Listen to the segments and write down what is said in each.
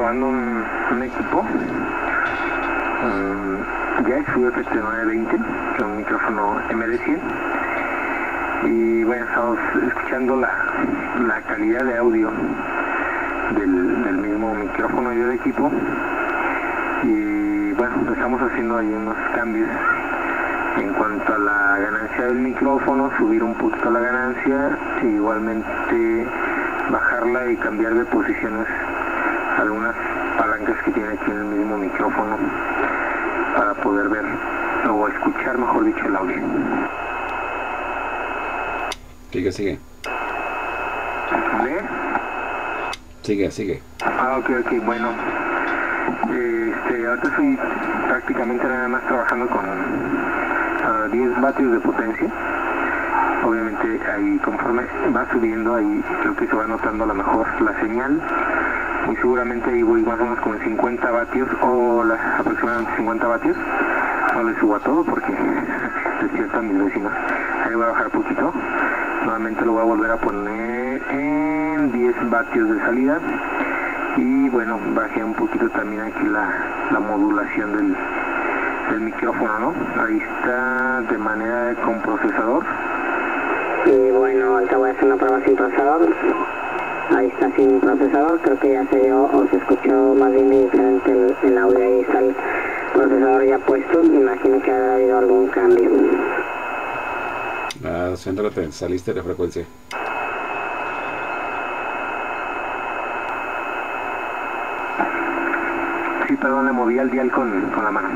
probando un equipo, ya es UFT920, que es un micrófono MD100. Y bueno, estamos escuchando la calidad de audio del mismo micrófono y del equipo. Y bueno, estamos haciendo ahí unos cambios en cuanto a la ganancia del micrófono, subir un poquito la ganancia e igualmente bajarla y cambiar de posiciones algunas palancas que tiene aquí en el mismo micrófono para poder ver o escuchar, mejor dicho, el audio. Sigue. ¿Ve? Sigue. Ok, bueno. Ahorita estoy prácticamente nada más trabajando con 10 vatios de potencia. Obviamente ahí conforme va subiendo, ahí creo que se va notando a lo mejor la señal. Muy seguramente ahí voy más o menos con 50 vatios o aproximadamente 50 vatios. No le subo a todo porque despiertan mis vecinos. Ahí voy a bajar poquito. Nuevamente lo voy a volver a poner en 10 vatios de salida. Y bueno, bajé un poquito también aquí la modulación del micrófono, ¿no? Ahí está de manera con procesador. Y bueno, ahorita voy a hacer una prueba sin procesador. Ahí está sin procesador, creo que ya se dio o se escuchó más bien diferente el audio. Ahí está el procesador ya puesto, me imagino que habrá habido algún cambio. Céntrate, saliste de frecuencia. Sí, perdón, le moví al dial con la mano.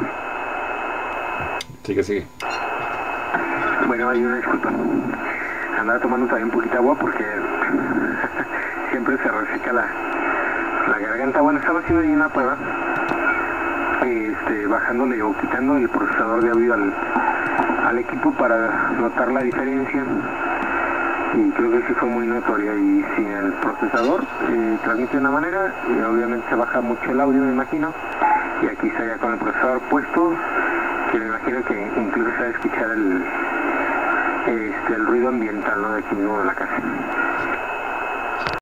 Sigue. Bueno, hay una disculpa. Andaba tomando también un poquito de agua porque siempre se reseca la garganta. Bueno, estaba haciendo ahí una prueba, bajándole o quitando el procesador de audio al equipo para notar la diferencia. Y creo que sí fue muy notoria. Y sin el procesador transmite de una manera y obviamente se baja mucho el audio, me imagino. Y aquí está ya con el procesador puesto, que me imagino que incluso se va a escuchar el ruido ambiental, ¿no? De aquí mismo de la casa.